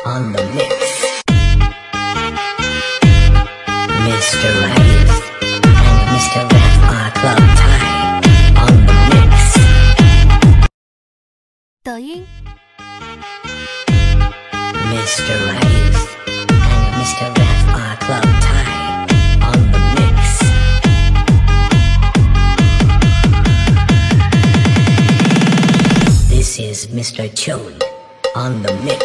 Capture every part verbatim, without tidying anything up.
on the mix. Mister Rayus and Mister Ref are Club Thai on the mix. 抖音 Mister Rayus and Mister Ref are Club Thai on the mix. This is Mister Chun on the mix.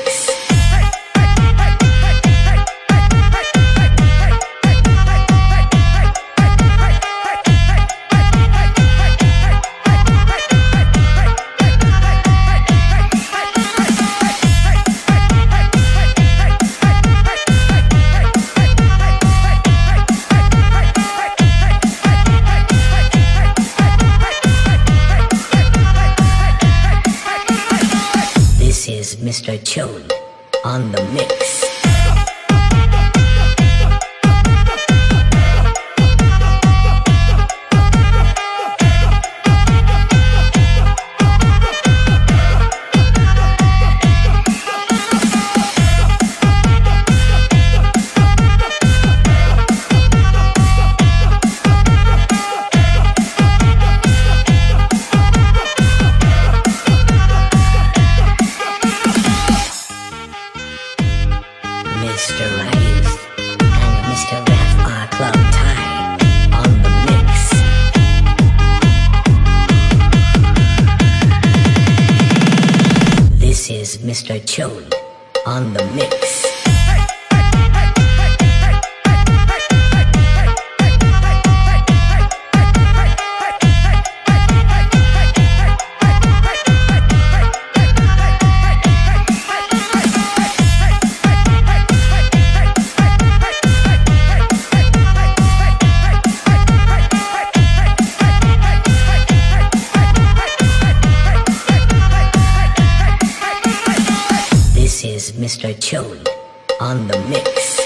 This is Mister Chun on the mix. Mister Rayus and Mister Ref are Club Thai on the mix. This is Mister Chun on the mix. This is Mister Chun on the mix.